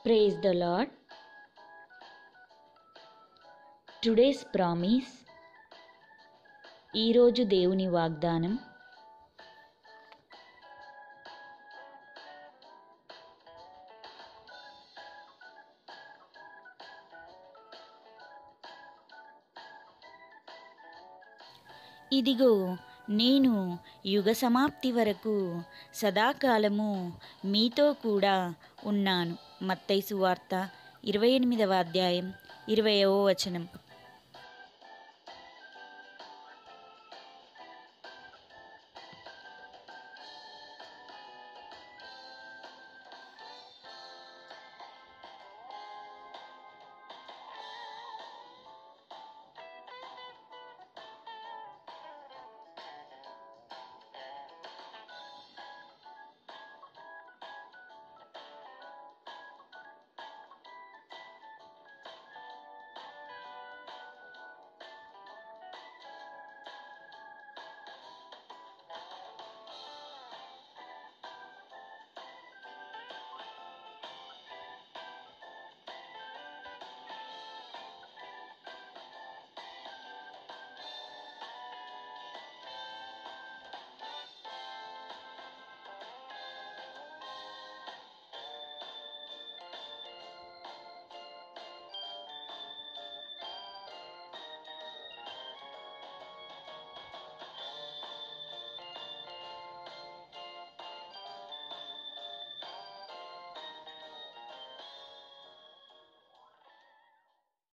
Praise the Lord. Today's promise. ఈరోజు దేవుని వాగ్దానం. ఇదిగో నేను యుగ సమాప్తి వరకు సదాకాలము మీతో కూడా ఉన్నాను. మత్తయి సువార్త 28వ అధ్యాయం 20వ వచనం.